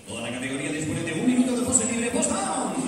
Toda la categoría dispone de un minuto de pose libre. ¡Postdown!